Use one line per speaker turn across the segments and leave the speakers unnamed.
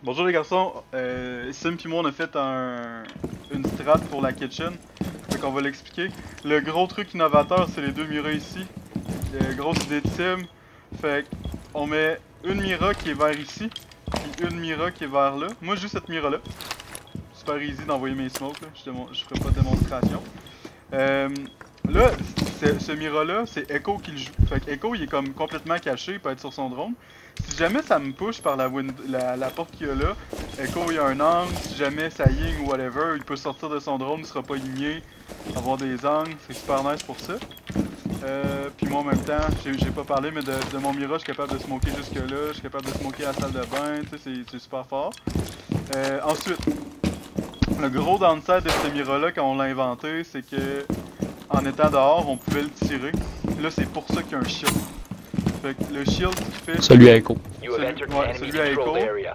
Bonjour les garçons, Sim pis moi on a fait une strat pour la kitchen, fait qu'on va l'expliquer. Le gros truc innovateur c'est les deux miras ici, grosse idée de Sim, fait qu'on met une mira qui est vers ici, puis une mira qui est vers là. Moi j'ai cette mira là, super easy d'envoyer mes smokes là, je ferai pas de démonstration. Là, ce Mira là, c'est Echo qui le joue. Fait que Echo il est comme complètement caché, il peut être sur son drone. Si jamais ça me push par la porte qu'il y a là, Echo il a un angle, si jamais ça ying ou whatever, il peut sortir de son drone, il sera pas yingé, avoir des angles, c'est super nice pour ça. Puis moi en même temps, j'ai pas parlé, mais de mon Mira, je suis capable de smoker jusque là, je suis capable de smoker la salle de bain, tu sais, c'est super fort. Ensuite, le gros downside de ce Mira là quand on l'a inventé, c'est que en étant dehors, on pouvait le tirer. Là, c'est pour ça qu'il y a un shield. Fait que le shield qui fait...
Celui à Echo.
Celui à Echo.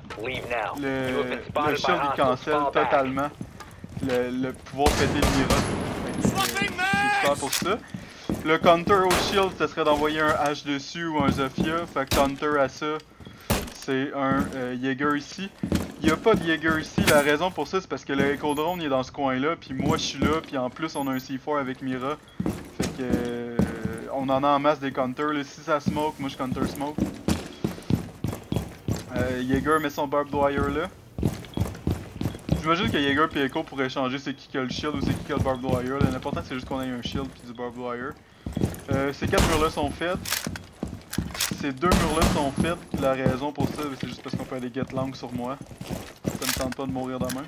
Le shield il cancelle totalement le pouvoir péter le Mira. C'est super pour ça. Le counter au shield, ce serait d'envoyer un H dessus ou un Zofia. Fait que counter à ça, c'est un Jaeger ici. Il n'y a pas de Jaeger ici, la raison pour ça c'est parce que le Echo Drone il est dans ce coin là, puis moi je suis là, puis en plus on a un C4 avec Mira. Fait que on en a en masse des counters là. Si ça smoke, moi je counter smoke. Jaeger met son barbed wire là. J'imagine que Jaeger et Echo pourraient changer c'est qui a le shield ou c'est qui a le barbed wire. L'important c'est juste qu'on ait un shield puis du barbed wire. Ces 4 murs là sont faits. Ces deux murs là sont faits, la raison pour ça c'est juste parce qu'on peut aller get long sur moi. Ça me tente pas de mourir demain.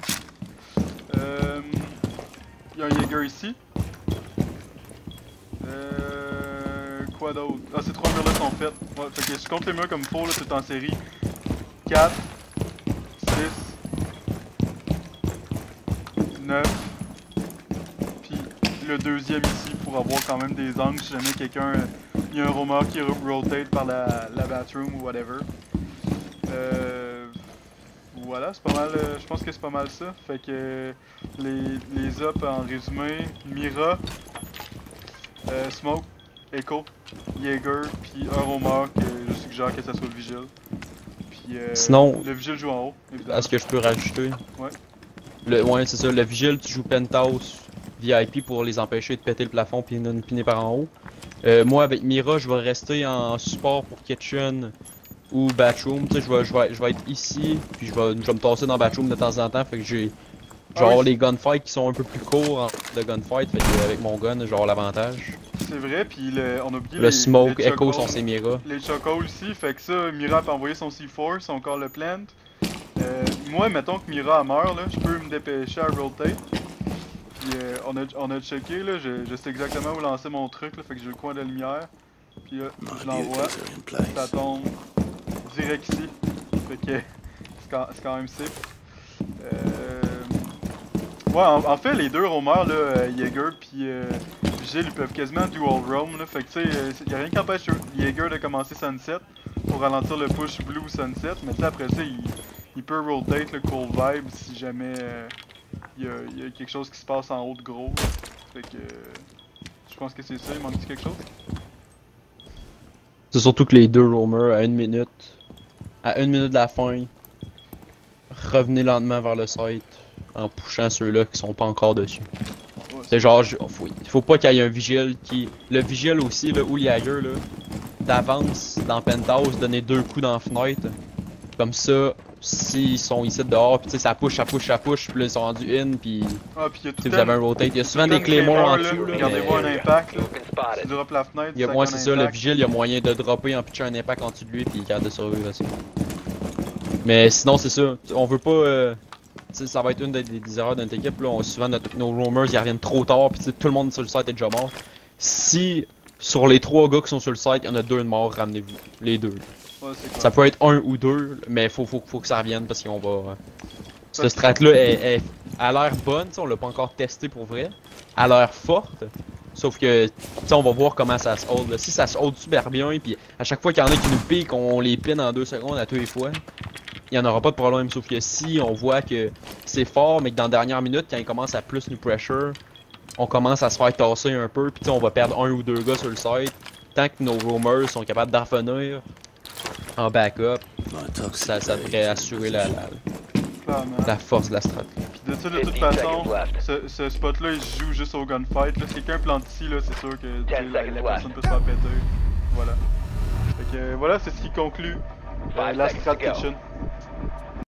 Il y a un Jaeger ici. Quoi d'autre? Ah, ces 3 murs là sont faits. Ouais, fait que je compte les murs comme faux là, c'est en série. 4, 6, 9, puis le deuxième ici pour avoir quand même des angles si jamais quelqu'un... Il y a un roamer qui rotate par la bathroom ou whatever. Voilà, c'est pas mal, je pense que c'est pas mal ça. Fait que les up en résumé, Mira, Smoke, Echo, Jaeger, puis un roamer que je suggère que ça soit le Vigil. Puis
sinon,
le Vigil joue en haut, évidemment.
est-ce que je peux rajouter?
Ouais.
Ouais, c'est ça, le Vigil, tu joues Penthouse VIP pour les empêcher de péter le plafond puis de nous piner par en haut. Moi, avec Mira, je vais rester en support pour Kitchen ou Bathroom. Tu sais, je vais être ici, puis je vais me tasser dans Bathroom de temps en temps. Fait que j'ai genre les gunfights qui sont un peu plus courts de gunfight. Fait que avec mon gun, je vais avoir l'avantage.
C'est vrai, puis on a oublié
le Smoke, Echo sont ses Mira.
Les Choco aussi, fait que ça, Mira peut envoyer son C4, son corps le plant. Moi, mettons que Mira meurt, là, je peux me dépêcher à rotate. Puis on a checké, là, je sais exactement où lancer mon truc, là, fait que j'ai le coin de lumière. Puis là, je l'envoie, ça tombe direct ici. Fait que c'est quand même safe. Ouais, en fait, les deux roamers, là, Jaeger puis Vigil, ils peuvent quasiment dual roam, là. Fait que tu sais, y'a rien qui empêche Jaeger de commencer Sunset pour ralentir le push Blue Sunset, mais tu sais, après ça, il peut rotate le Cold Vibe si jamais il y a quelque chose qui se passe en haut de gros. Fait que je pense que c'est ça, il manque quelque chose?
C'est surtout que les deux roamers à 1 minute, de la fin, revenez lentement vers le site en pushant ceux-là qui sont pas encore dessus. Ouais, c'est genre, faut pas qu'il y ait un Vigil qui... Le Vigil aussi, là, ou Jaeger, là, d'avance dans Penthouse, donner 2 coups dans la fenêtre. Comme ça, s'ils sont ici dehors, pis tu sais, ça push, puis là ils sont rendus in, pis vous avez un rotate. Il y a souvent des claymores en dessous, là.
Regardez-vous un impact, là. Tu drops la fenêtre,
moi c'est ça, le Vigil, il y a moyen de dropper en pitchant un impact en dessous de lui, pis il est capable de survivre à ça. Mais sinon, c'est ça, on veut pas... tu sais, ça va être une des erreurs de notre équipe, là. Souvent, nos roamers, ils reviennent trop tard, pis tout le monde sur le site est déjà mort. Si, sur les 3 gars qui sont sur le site, il y en a 2 de morts, ramenez-vous. Les 2.
Ouais,
ça peut être 1 ou 2, mais faut que ça revienne parce qu'on va... Cette strat-là, elle a l'air bonne, on l'a pas encore testé pour vrai. Elle a l'air forte, sauf que, on va voir comment ça se hold. Là. Si ça se hold super bien, puis à chaque fois qu'il y en a qui nous piquent, on les pine en 2 secondes à tous les fois, il n'y en aura pas de problème. Sauf que si on voit que c'est fort, mais que dans la dernière minute, quand il commence à plus nous pressure, on commence à se faire tasser un peu, puis on va perdre 1 ou 2 gars sur le site. Tant que nos roamers sont capables d'en revenir en backup, ça devrait assurer la
Clairement.
La force de la strat.
Pis de ça, de toute façon, ce spot-là, il se joue juste au gunfight. Là, si quelqu'un plante ici, là, c'est sûr que tu sais, la personne peut se faire péter. Voilà. Fait que voilà, c'est ce qui conclut la strat kitchen.